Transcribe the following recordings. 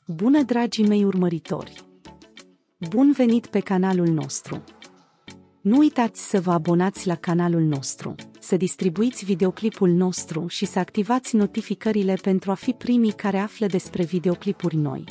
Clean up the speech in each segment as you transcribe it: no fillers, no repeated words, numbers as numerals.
Bună, dragii mei urmăritori! Bun venit pe canalul nostru! Nu uitați să vă abonați la canalul nostru, să distribuiți videoclipul nostru și să activați notificările pentru a fi primii care află despre videoclipuri noi.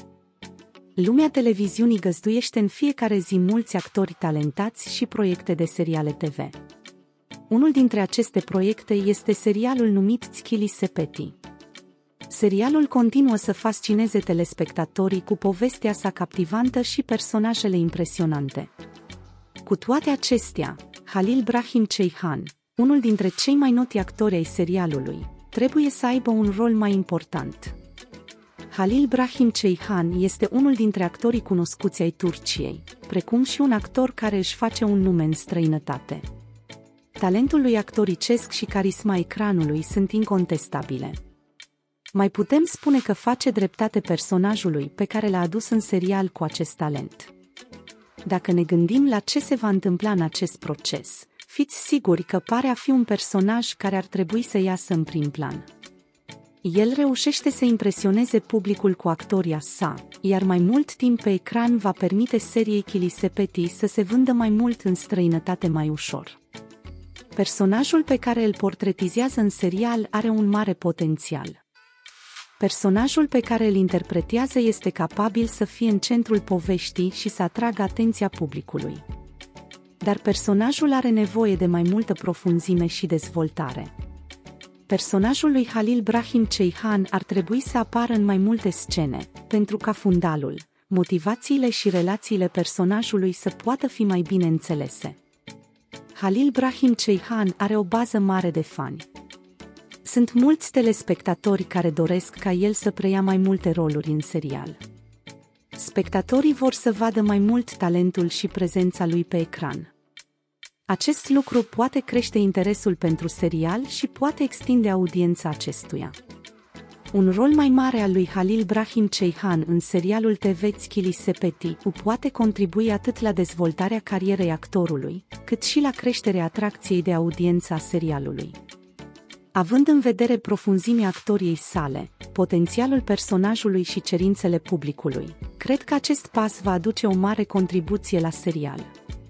Lumea televiziunii găzduiește în fiecare zi mulți actori talentați și proiecte de seriale TV. Unul dintre aceste proiecte este serialul numit Tskili Sepeti. Serialul continuă să fascineze telespectatorii cu povestea sa captivantă și personajele impresionante. Cu toate acestea, Halil Brahim Ceyhan, unul dintre cei mai noti actori ai serialului, trebuie să aibă un rol mai important. Halil Brahim Ceyhan este unul dintre actorii cunoscuți ai Turciei, precum și un actor care își face un nume în străinătate. Talentul lui actoricesc și carisma ecranului sunt incontestabile. Mai putem spune că face dreptate personajului pe care l-a adus în serial cu acest talent. Dacă ne gândim la ce se va întâmpla în acest proces, fiți siguri că pare a fi un personaj care ar trebui să iasă în prim plan. El reușește să impresioneze publicul cu actoria sa, iar mai mult timp pe ecran va permite seriei Tskili Sepeti să se vândă mai mult în străinătate mai ușor. Personajul pe care îl portretizează în serial are un mare potențial. Personajul pe care îl interpretează este capabil să fie în centrul poveștii și să atragă atenția publicului. Dar personajul are nevoie de mai multă profunzime și dezvoltare. Personajul lui Halil Brahim Ceyhan ar trebui să apară în mai multe scene, pentru ca fundalul, motivațiile și relațiile personajului să poată fi mai bine înțelese. Halil Brahim Ceyhan are o bază mare de fani. Sunt mulți telespectatori care doresc ca el să preia mai multe roluri în serial. Spectatorii vor să vadă mai mult talentul și prezența lui pe ecran. Acest lucru poate crește interesul pentru serial și poate extinde audiența acestuia. Un rol mai mare al lui Halil Brahim Ceyhan în serialul TV Tskili Sepeti poate contribui atât la dezvoltarea carierei actorului, cât și la creșterea atracției de audiență a serialului. Având în vedere profunzimea actoriei sale, potențialul personajului și cerințele publicului, cred că acest pas va aduce o mare contribuție la serial.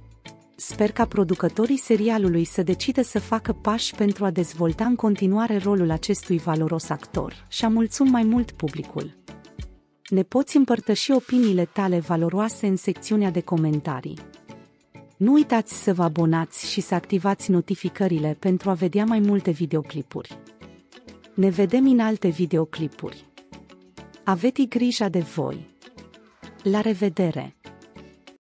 Sper ca producătorii serialului să decidă să facă pași pentru a dezvolta în continuare rolul acestui valoros actor și a mulțumi mai mult publicul. Ne poți împărtăși opiniile tale valoroase în secțiunea de comentarii. Nu uitați să vă abonați și să activați notificările pentru a vedea mai multe videoclipuri. Ne vedem în alte videoclipuri. Aveți grijă de voi! La revedere!